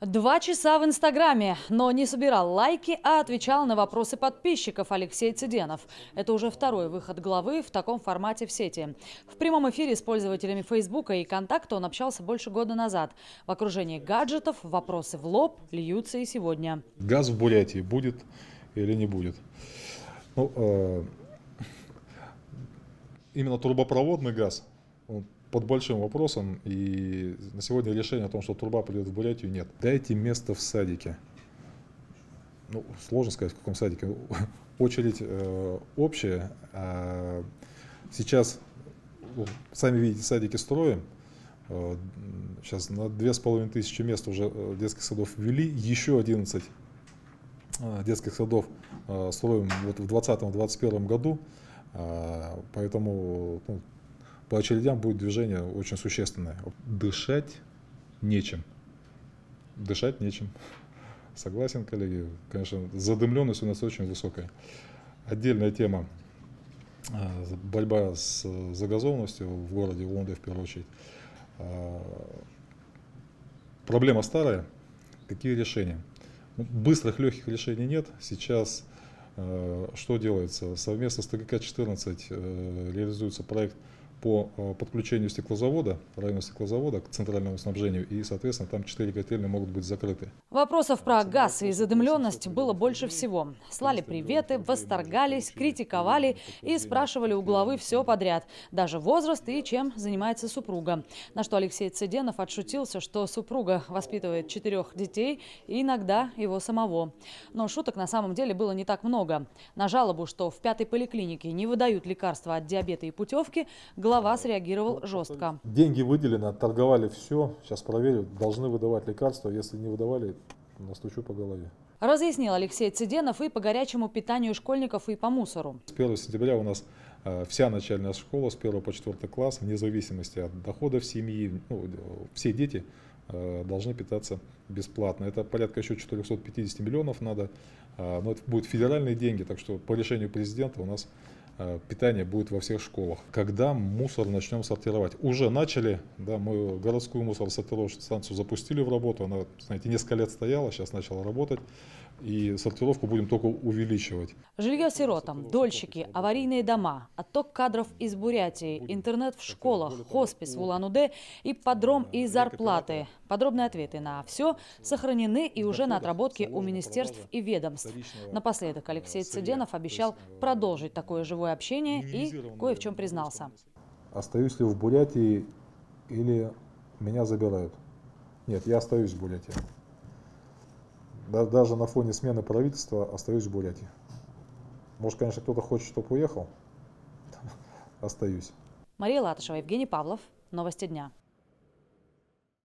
2 часа в Инстаграме, но не собирал лайки, а отвечал на вопросы подписчиков Алексей Цыденов. Это уже второй выход главы в таком формате в сети. В прямом эфире с пользователями Фейсбука и Контакта он общался больше года назад. В окружении гаджетов вопросы в лоб льются и сегодня. Газ в Бурятии будет или не будет? Именно трубопроводный газ он под большим вопросом, и на сегодня решения о том, что труба придет в Бурятию, нет. Дайте место в садике. Сложно сказать, в каком садике. Очередь общая. Сейчас, сами видите, садики строим. Сейчас на 2500 мест уже детских садов ввели. Еще 11 детских садов строим вот в 2020-2021 году. Поэтому по очередям будет движение очень существенное. Дышать нечем. Дышать нечем. Согласен, коллеги. Конечно, задымленность у нас очень высокая. Отдельная тема – борьба с загазованностью в городе Улан-Удэ в первую очередь. Проблема старая. Какие решения? Быстрых, легких решений нет. Сейчас что делается? Совместно с ТГК-14 реализуется проект по подключению стеклозавода, районного стеклозавода к центральному снабжению, и, соответственно, там 4 котельные могут быть закрыты. Вопросов про газ и задымленность было больше всего. Слали приветы, восторгались, критиковали и спрашивали у главы все подряд. Даже возраст и чем занимается супруга. На что Алексей Цыденов отшутился, что супруга воспитывает 4 детей и иногда его самого. Но шуток на самом деле было не так много. На жалобу, что в 5-й поликлинике не выдают лекарства от диабета и путевки, глава среагировал жестко. Деньги выделены, отторговали все. Сейчас проверю, должны выдавать лекарства. Если не выдавали, настучу по голове. Разъяснил Алексей Цыденов и по горячему питанию школьников, и по мусору. С 1 сентября у нас вся начальная школа с 1 по 4 класс, вне зависимости от доходов семьи, все дети должны питаться бесплатно. Это порядка еще 450 миллионов надо, но это будут федеральные деньги, так что по решению президента у нас питание будет во всех школах. Когда мусор начнем сортировать? Уже начали, да, мы городскую мусоросортировочную станцию запустили в работу, она, знаете, несколько лет стояла, сейчас начала работать, и сортировку будем только увеличивать. Жилье сиротам, дольщики, аварийные дома, отток кадров из Бурятии, интернет в школах, хоспис в Улан-Удэ, ипподром и зарплаты. Подробные ответы на все сохранены и уже на отработке у министерств и ведомств. Напоследок Алексей Цыденов обещал продолжить такое живое общение и кое в чем признался. Остаюсь ли в Бурятии или меня забирают? Нет, я остаюсь в Бурятии. Даже на фоне смены правительства остаюсь в Бурятии. Может, конечно, кто-то хочет, чтобы уехал. Остаюсь. Мария Латышева, Евгений Павлов. Новости дня.